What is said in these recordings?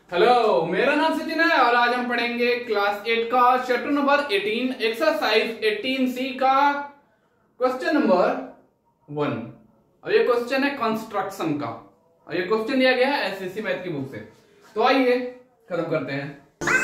Hello, मेरा नाम सचिन है और आज हम पढ़ेंगे क्लास 8 का चैप्टर नंबर 18 एक्सरसाइज 18C का क्वेश्चन नंबर 1। और ये क्वेश्चन है कंस्ट्रक्शन का और ये क्वेश्चन दिया गया है एसएससी मैथ की बुक से। तो आइए खत्म करते हैं।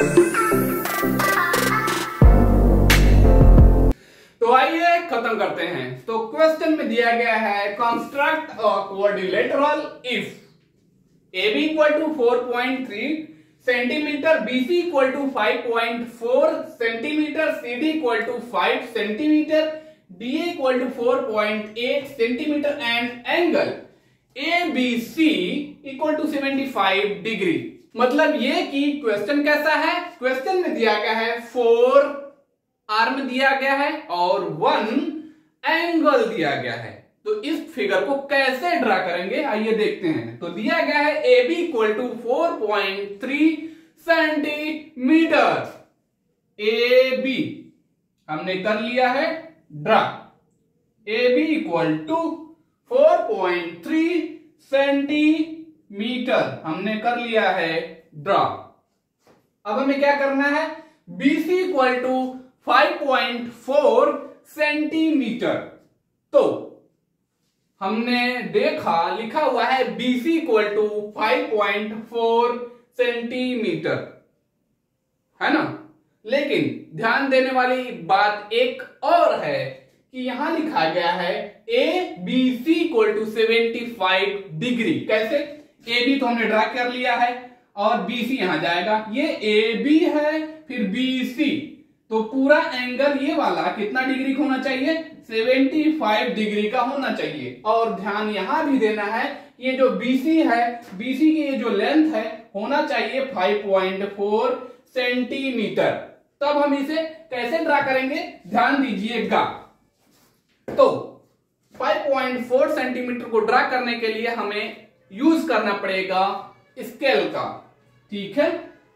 तो क्वेश्चन में दिया गया है construct a quadrilateral if AB equal to 4.3 centimetre, BC equal to 5.4 centimetre, CD equal to 5 centimetre, DA equal to 4.8 centimetre and angle ABC equal to 75 degree. मतलब ये कि क्वेश्चन कैसा है, क्वेश्चन में दिया गया है 4 आर्म दिया गया है और 1 एंगल दिया गया है। तो इस फिगर को कैसे ड्रा करेंगे आइए देखते हैं। तो दिया गया है AB equal to 4.3 centimetre. AB हमने कर लिया है draw. AB equal to 4.3 centimetre हमने कर लिया है ड्रा। अब हमें क्या करना है, BC इक्वल टू 5.4 सेंटीमीटर। तो हमने देखा लिखा हुआ है BC इक्वल टू 5.4 सेंटीमीटर, है ना। लेकिन ध्यान देने वाली बात एक और है कि यहां लिखा गया है ABC इक्वल टू 75 डिग्री। कैसे, AB तो हमने ड्रा कर लिया है और BC यहां जाएगा। ये AB है फिर BC, तो पूरा एंगल ये वाला कितना डिग्री का होना चाहिए, 75 डिग्री का होना चाहिए। और ध्यान यहां भी देना है, ये जो BC है, BC की ये जो लेंथ है होना चाहिए 5.4 सेंटीमीटर। तब हम इसे कैसे ड्रा करेंगे ध्यान दीजिएगा। तो 5.4 सेंटीमीटर को ड्रा करने के लिए हमें यूज करना पड़ेगा स्केल का, ठीक है,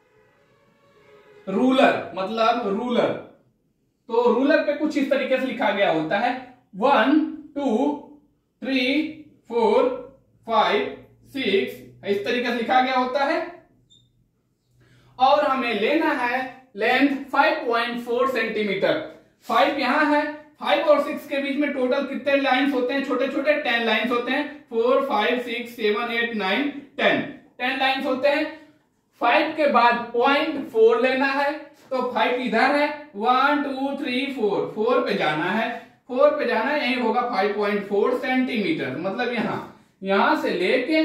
रूलर, मतलब रूलर। तो रूलर पे कुछ इस तरीके से लिखा गया होता है 1 2 3 4 5 6, इस तरीके से लिखा गया होता है। और हमें लेना है लेंथ 5.4 सेंटीमीटर। 5 यहां है, 5 और 6 के बीच में टोटल कितने लाइंस होते हैं, छोटे छोटे 10 लाइंस होते हैं। 4 5 6 7 8 9 10 लाइंस होते हैं। 5 के बाद 0.4 लेना है, तो 5 इधर है, 1 2 3 4 पे जाना है, 4 पे जाना है, यही होगा 5.4 सेंटीमीटर। मतलब यहां से लेके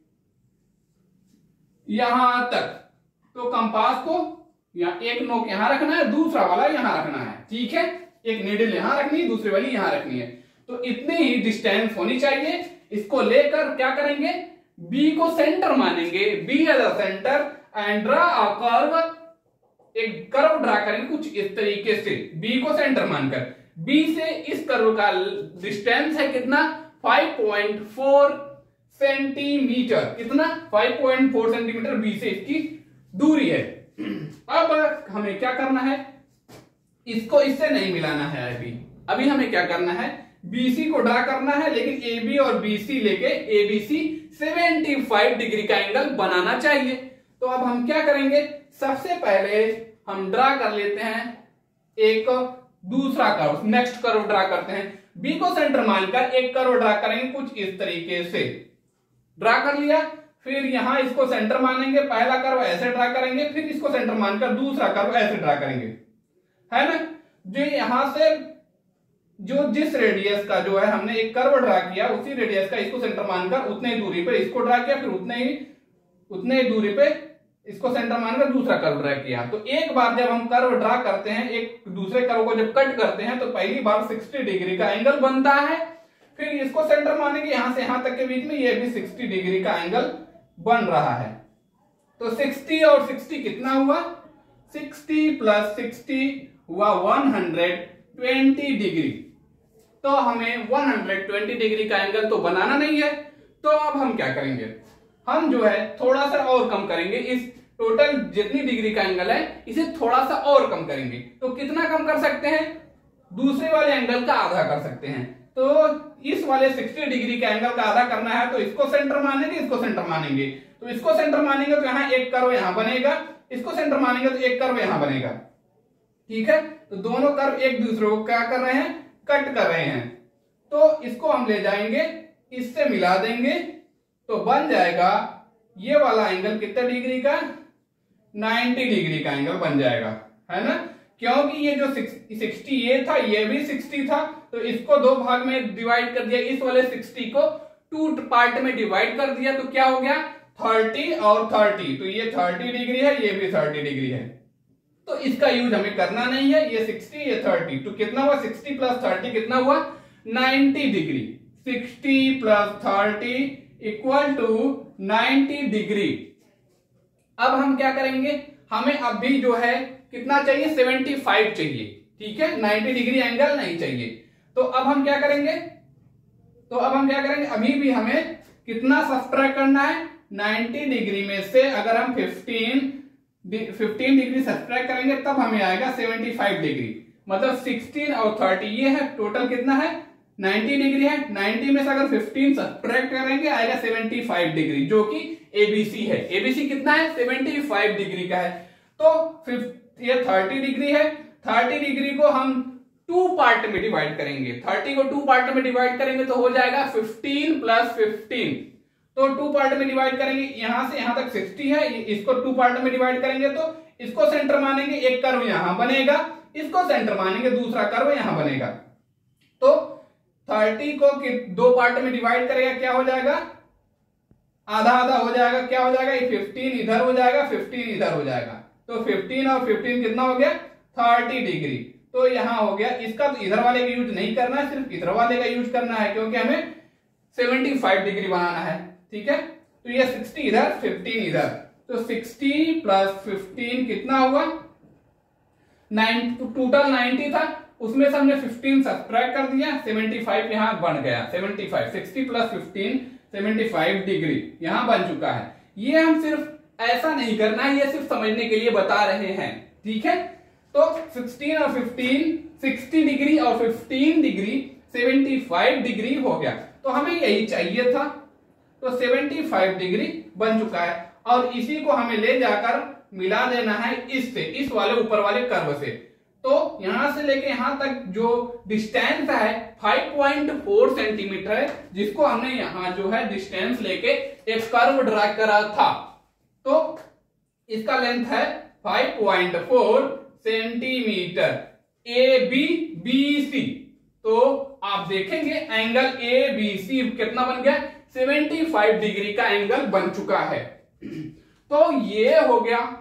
यहां तक। तो कंपास को एक नोक यहां रखना है, दूसरा वाला यहां रखना है, ठीक है। एक नीडल यहां रखनी है, दूसरी वाली यहां रखनी है। तो इतनी ही डिस्टेंस होनी चाहिए। इसको लेकर क्या करेंगे, B को सेंटर मानेंगे, B as a centre and draw a curve. एक कर्व ड्रा करेंगे कुछ इस तरीके से, B को सेंटर मानकर। B से इस कर्व का डिस्टेंस है कितना, 5.4 सेंटीमीटर। कितना, 5.4 सेंटीमीटर B से इसकी दूरी है। अब हमें क्या करना है, इसको इससे नहीं मिलाना है। अभी हमें क्या करना है, BC को ड्रा करना है, लेकिन AB और BC लेके ABC 75 डिग्री का एंगल बनाना चाहिए। तो अब हम क्या करेंगे, सबसे पहले हम ड्रा कर लेते हैं एक दूसरा कर्व, नेक्स्ट कर्व ड्रा करते हैं। B को सेंटर मानकर एक कर्व ड्रा करेंगे कुछ इस तरीके से। ड्रा कर लिया, फिर यहां इसको सेंटर मानेंगे, पहला कर्व ऐसे ड्रा करेंगे, फिर इसको सेंटर मानकर दूसरा कर्व ऐसे ड्रा करेंगे, है ना। जो यहां से जो जिस रेडियस का जो है हमने एक कर्व ड्रा किया, उसी रेडियस का इसको सेंटर मानकर उतने ही दूरी पर इसको ड्रा किया, फिर उतने ही दूरी पे इसको सेंटर मानकर दूसरा कर्व ड्रा किया। तो एक बार जब हम कर्व ड्रा करते हैं, एक दूसरे कर्व को जब कट करते हैं, तो पहली बार 60 डिग्री का एंगल बनता है। फिर इसको सेंटर मानेंगे, यहां से यहां तक के बीच में ये भी 60 डिग्री का एंगल बन रहा है। तो 60 और 60 कितना हुआ, 60 प्लस 60 हुआ 120 डिग्री। तो हमें 120 डिग्री का एंगल तो बनाना नहीं है। तो अब हम क्या करेंगे, हम जो है थोड़ा सा और कम करेंगे। इस टोटल जितनी डिग्री का एंगल है इसे थोड़ा सा और कम करेंगे। तो कितना कम कर सकते हैं, दूसरे वाले एंगल का आधा कर सकते हैं। तो इस वाले 60 डिग्री के एंगल का आधा करना है, तो इसको सेंटर मानेंगे, इसको सेंटर मानेंगे। तो इसको सेंटर मानेंगे तो यहाँ एक कर्व यहां बनेगा, इसको सेंटर मानेंगे तो एक कर्व यहां बनेगा। ठीक है, तो दोनों कर्व एक दूसरे को क्या कर रहे हैं, कट कर रहे हैं। तो इसको हम ले जाएंगे, इससे मिला देंगे, तो बन जाएगा ये वाला एंगल कितने डिग्री का, 90 डिग्री का एंगल बन जाएगा, है ना। क्योंकि ये जो 60 ये था, ये भी 60 था, तो इसको दो भाग में डिवाइड कर दिया, इस वाले 60 को 2 पार्ट में डिवाइड कर दिया, तो क्या हो गया 30 और 30, तो ये 30 डिग्री है, ये भी 30 डिग्री है। तो इसका यूज हमें करना नहीं है, ये 60 ये 30, तो कितना हुआ 60 प्लस 30 कितना हुआ 90 degree. 60 plus 30 equal to 90 degree. अब हम क्या करेंगे, हमें अभी जो है कितना चाहिए 75 चाहिए। ठीक है, 90 डिग्री एंगल नहीं चाहिए। तो अब हम क्या करेंगे, अभी भी हमें कितना सब्ट्रैक्ट करना है, 90 डिग्री में से अगर हम 15 डिग्री सब्ट्रैक्ट करेंगे तब हमें आएगा 75 डिग्री। मतलब 16 और 30 ये है, टोटल कितना है 90 डिग्री है। 90 में से अगर 15 सब्ट्रैक्ट करेंगे आएगा 75 डिग्री, जो कि एबीसी है। एबीसी कितना है 75 डिग्री का है। तो ये 30 डिग्री है, 30 डिग्री को हम 2 पार्ट में डिवाइड करेंगे। 30 को 2 पार्ट में डिवाइड करेंगे तो हो जाएगा 15 प्लस 15, तो 2 पार्ट में डिवाइड करेंगे, यहां से यहां तक 60 है, इसको 2 पार्ट में डिवाइड करेंगे तो इसको सेंटर मानेंगे, एक कर्व यहां बनेगा, इसको सेंटर मानेंगे, दूसरा कर्व यहां बनेगा। तो 30 को 2 पार्ट में डिवाइड करेगा, क्या हो जाएगा आधा आधा हो जाएगा, क्या हो जाएगा 15 इधर हो जाएगा, 15 इधर हो जाएगा, तो 15 और 15 कितना हो गया 30 डिग्री। तो यहां हो गया, इसका तो इधर वाले का यूज नहीं करना है, सिर्फ इधर वाले का यूज करना है, क्योंकि हमें 75 डिग्री बनाना है। ठीक है, तो ये 60 इधर 15 इधर, तो 60 प्लस 15 कितना हुआ 9, टोटल 90 था, उसमें से हमने 15 सब्ट्रैक्ट कर दिया, 75 यहां बन गया 75, 60 प्लस 15 75 डिग्री यहां बन चुका है। ये हम सिर्फ ऐसा नहीं करना है, ये सिर्फ समझने के लिए बता रहे हैं। ठीक है, तो 16 और 15 60 डिग्री और 15 डिग्री 75 डिग्री हो गया, तो हमें यही चाहिए था। तो 75 डिग्री बन चुका है, और इसी को हमें ले जाकर मिला देना है इससे, इस वाले ऊपर वाले कर्व से। तो यहां से लेके यहां तक जो डिस्टेंस है 5.4 सेंटीमीटर है, जिसको हमने यहां जो है डिस्टेंस लेके एक कर्व ड्रा करा था। तो इसका लेंथ है 5.4 सेंटीमीटर ABBC। तो आप देखेंगे एंगल ABC कितना बन गया 75 डिग्री का एंगल बन चुका है। तो ये हो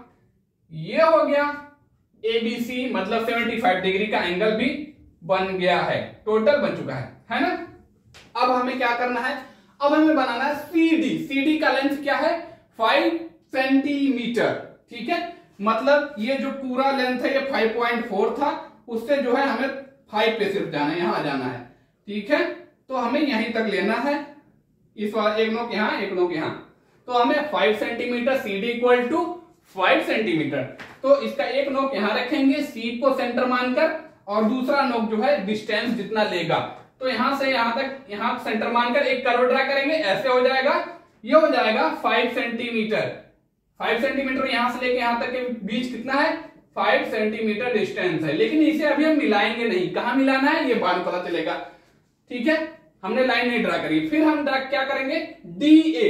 गया ABC, मतलब 75 डिग्री का एंगल भी बन गया है, टोटल बन चुका है ना। अब हमें क्या करना है, अब हमें बनाना है CD का लेंथ क्या है 5 सेंटीमीटर। ठीक है, मतलब ये जो पूरा लेंथ है ये 5.4 था, उससे जो है हमें 5 पे सिर्फ जाना है, यहां जाना है। ठीक है, तो हमें यहीं तक लेना है, इस बार एक नोक यहां एक नोक यहां, तो हमें 5 centimetre CD equal to 5 centimetre. तो इसका एक नोक यहां रखेंगे C को सेंटर मानकर, और दूसरा नोक जो है डिस्टेंस जितना लेगा, तो यहां से यहां तक यहां सेंटर मानकर एक कर्व ड्रा करेंगे, ऐसे हो जाएगा, ये हो जाएगा 5 सेंटीमीटर। 5 सेंटीमीटर यहां से लेके यहां तक के बीच कितना है 5 सेंटीमीटर डिस्टेंस है। लेकिन इसे अभी हम मिलाएंगे नहीं, कहां मिलाना है ये बाद में पता चलेगा। ठीक है, हमने लाइन नहीं ड्रा करी, फिर हम ड्रा क्या करेंगे DA,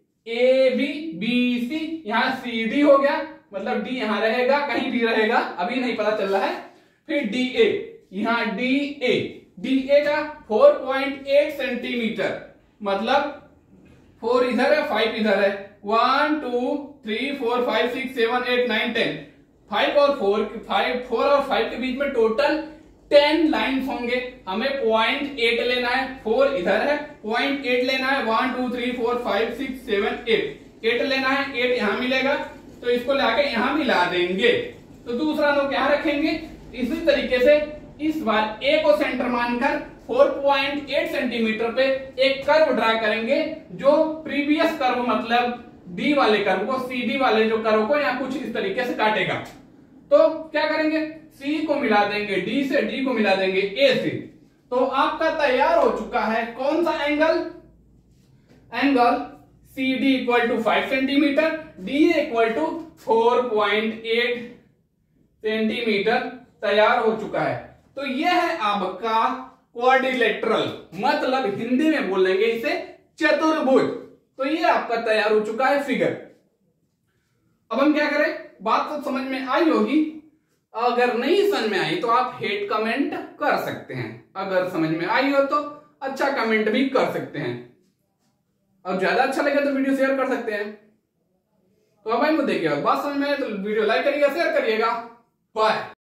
ABBC, यहां CD हो गया, मतलब D यहां रहेगा, कहीं भी रहेगा, अभी नहीं पता चल रहा है। फिर DA, यहां DA का 4.8 सेंटीमीटर, मतलब 4 इधर है 5 इधर है, 1 2 3 4 5 6 7 8 9 10, 5 और 4 के बीच में टोटल 10 लाइन्स होंगे। हमें 0.8 लेना है, 4 इधर है, 0.8 लेना है, 1 2 3 4 5 6 7 8 लेना है, 8 यहां मिलेगा, तो इसको लाके यहां मिला देंगे। तो दूसरा नोक यहां रखेंगे। इसी तरीके से इस बार A को सेंटर मानकर 4.8 सेंटीमीटर पे एक कर्व ड्रा करेंगे, जो प्रीवियस कर्व मतलब D वाले कर्व को, CD वाले जो कर्व को यहाँ कुछ इस तरीके से काटेगा। तो क्या करेंगे, C को मिला देंगे D से, D को मिला देंगे A से, तो आपका तैयार हो चुका है कौन सा angle, angle CD equal to 5 centimetre, DA equal to 4.8 centimetre तैयार हो चुका है। तो यह है आपका क्वाड्रिलेटरल, मतलब हिंदी में बोलेंगे इसे चतुर्भुज। तो ये आपका तैयार हो चुका है फिगर। अब हम क्या करें, बात तो समझ में आई होगी, अगर नहीं समझ में आई तो आप हेट कमेंट कर सकते हैं, अगर समझ में आई हो तो अच्छा कमेंट भी कर सकते हैं, और ज्यादा अच्छा लगे तो वीडियो शेयर कर सकते हैं। तो अब भाई मुद्दे की बात समझ में आए तो वीडियो लाइक करिएगा, शेयर करिएगा। बाय।